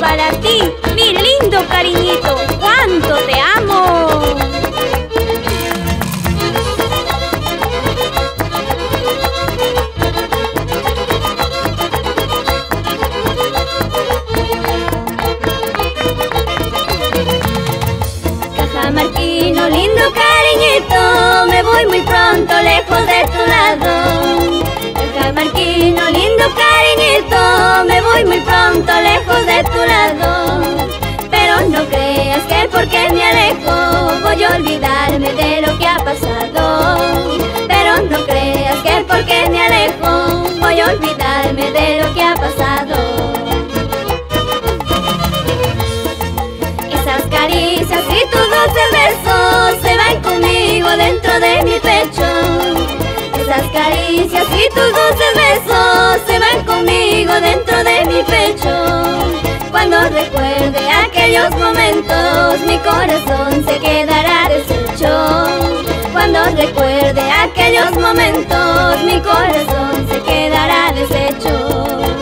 para ti, mi lindo cariñito, cuánto te amo. Cajamarquino, lindo cariñito, me voy muy pronto lejos de tu lado. Cajamarquino, lindo cariñito, me voy muy pronto lejos de tu lado. Pero no creas que porque me alejo voy a olvidarme de lo que ha pasado. Pero no creas que porque me alejo voy a olvidarme de lo que ha pasado. Esas caricias y tus dulces besos se van conmigo dentro de mi pecho. Esas caricias y tus dulces besos se van conmigo dentro de mi pecho. Cuando recuerde aquellos momentos, mi corazón se quedará deshecho. Cuando recuerde aquellos momentos, mi corazón se quedará deshecho.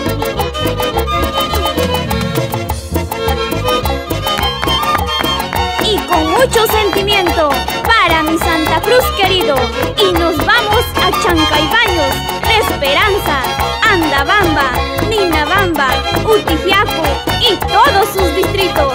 Y con mucho sentimiento para mi Santa Cruz querido, y nos vamos a Chancaybaños, La Esperanza, Andabamba, Ninabamba, Utijiaco y todos sus distritos.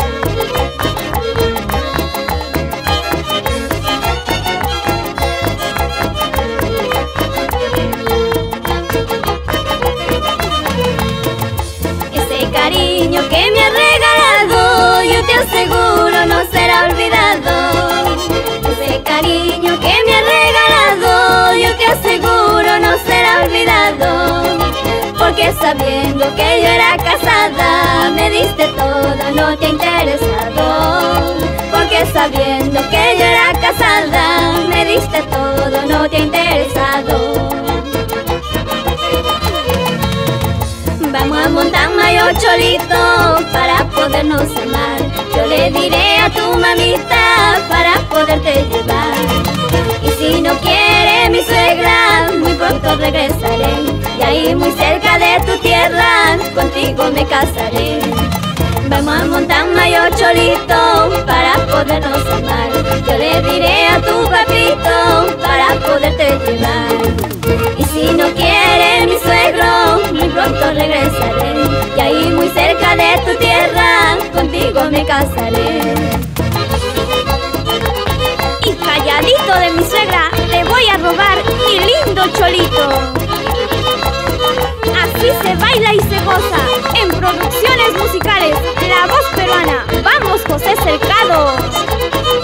Ese cariño que me has regalado, yo te aseguro no será olvidado. Ese cariño que me has regalado, yo te aseguro no será olvidado. Porque sabiendo que yo era casada, me diste todo, no te ha interesado. Porque sabiendo que yo era casada, me diste todo, no te ha interesado. Vamos a Montaña Cholito para podernos amar. Yo le diré a tu mamita para poderte llevar. Y si no quiere mi suegra, muy pronto regresaré. Y ahí muy cerca de tu tierra, contigo me casaré. Vamos a Montaña Cholito para podernos amar. Yo le diré a tu papito para poderte llevar. Y si no quiere mi suegro, muy pronto regresaré. Y ahí muy cerca de tu tierra, contigo me casaré. Y calladito de mi suegra le voy a robar mi lindo cholito. Así se baila y se goza en producciones musicales La Voz Peruana. ¡Vamos, José Cercado!